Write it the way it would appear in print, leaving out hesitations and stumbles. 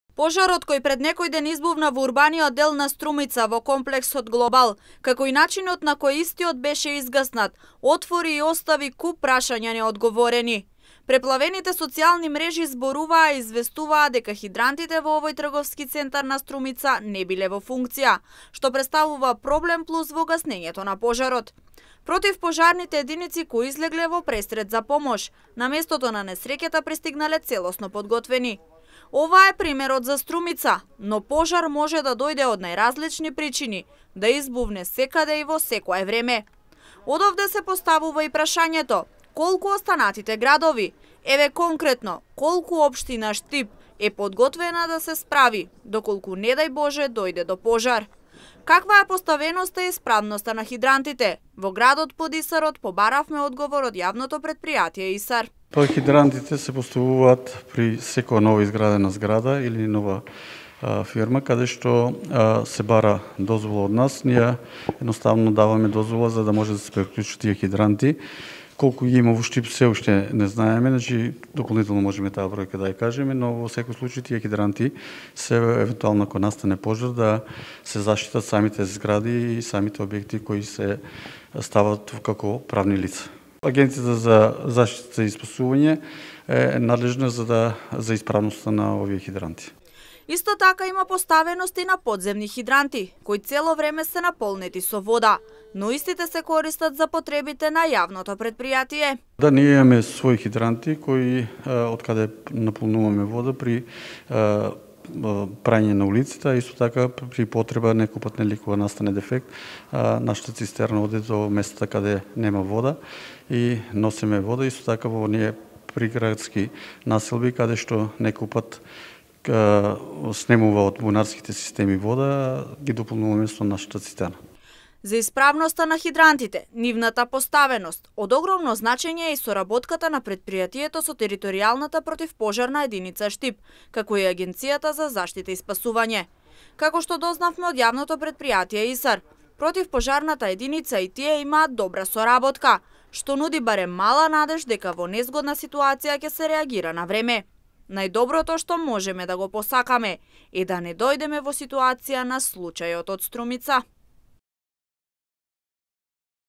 Пожарот кој пред некој ден избувна во урбаниот дел на Струмица во комплексот Глобал, како и начинот на кој истиот беше изгаснат, отвори и остави куп прашања неодговорени. Преплавените социјални мрежи зборуваа и известуваа дека хидрантите во овој трговски центар на Струмица не биле во функција, што представува проблем плюс во гаснењето на пожарот. Против пожарните единици кои излегле во престрет за помош, на местото на несреќата пристигнале целосно подготвени. Ова е примерот за Струмица, но пожар може да дојде од најразлични причини, да избувне секаде и во секое време. Одовде се поставува и прашањето: колку останатите градови, еве конкретно, колку општина Штип е подготвена да се справи, доколку не дај Боже дојде до пожар? Каква е поставеноста и исправноста на хидрантите? Во градот под Исарот побаравме одговор од јавното претпријатие Исар. Хидрантите се поставуваат при секоја нова изградена зграда или нова фирма, каде што се бара дозвола од нас. Ние едноставно даваме дозвола за да може да се приклучат тие хидранти. Колку ги има во Штип се уште не знаеме, значи дополнително можеме таа бројка да ја кажеме, но во секој случај тие хидранти се евентуално ако настане пожар да се заштитат самите згради и самите објекти кои се стават како правни лица. Агенцијата за заштита и спасување е надлежна за исправноста на овие хидранти. Исто така има поставеност и на подземни хидранти, кои цело време се наполнети со вода, но истите се користат за потребите на јавното претпријатие. Да, ние имаме своји хидранти кои од каде наполнуваме вода при прање на улицата, исто така при потреба некој пат нели кога настане дефект, нашата цистерна оде до местата каде нема вода и носиме вода, исто така во оние приградски населби каде што некој пат снемува од бунарските системи вода, ги дополнуваме со нашата цистерна. За исправноста на хидрантите, нивната поставеност, од огромно значење е и соработката на претпријатието со територијалната противпожарна единица Штип, како и Агенцијата за заштита и спасување. Како што дознавме од јавното претпријатие Исар, противпожарната единица и тие имаат добра соработка, што нуди барем мала надеж дека во незгодна ситуација ќе се реагира на време. Најдоброто што можеме да го посакаме е да не дојдеме во ситуација на случајот од Струмица.